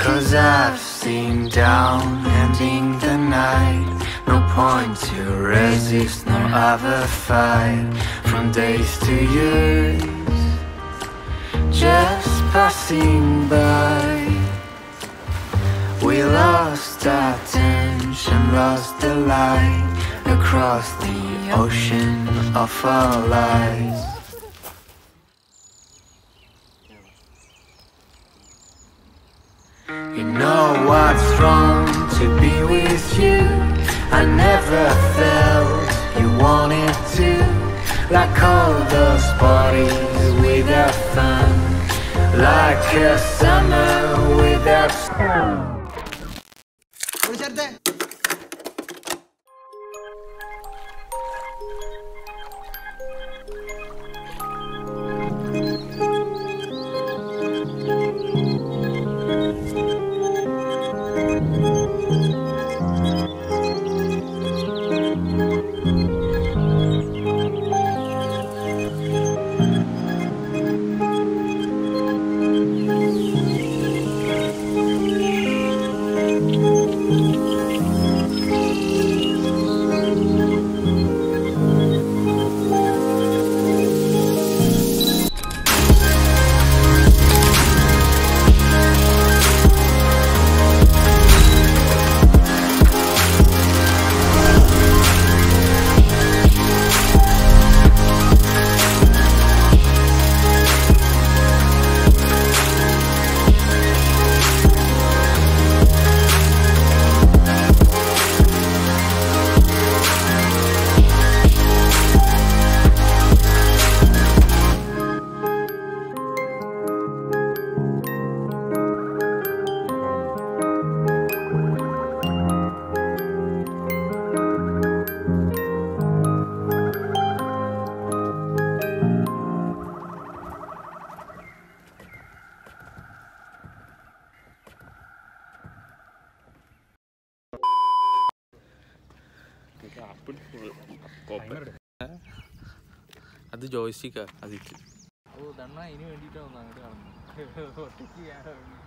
'Cause I've seen down ending the night. No point to resist, no other fight. From days to years, just passing by. We lost our attention, lost the light across the ocean of our lives. You know what's wrong to be with you. I never felt you wanted to. Like all those parties without fun. Like a summer without sun. അത് ജോയ്സ്റ്റിക്കാ അതിക്ക്. ഓ ദണ്ണ ഇതിന് വേണ്ടിയിട്ടാണ് അങ്ങോട്ട് കാണുന്നത്.